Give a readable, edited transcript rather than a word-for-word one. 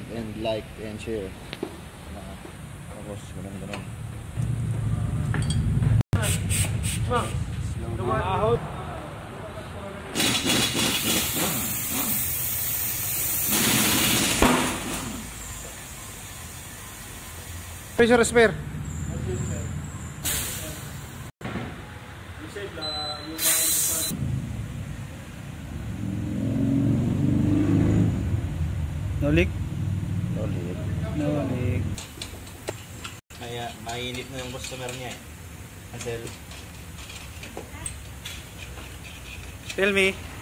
and like and share. Tapos ganun. Pressure spare. No leak? No leak. No leak. Kaya mainit na yung customer niya eh. Until Tell me.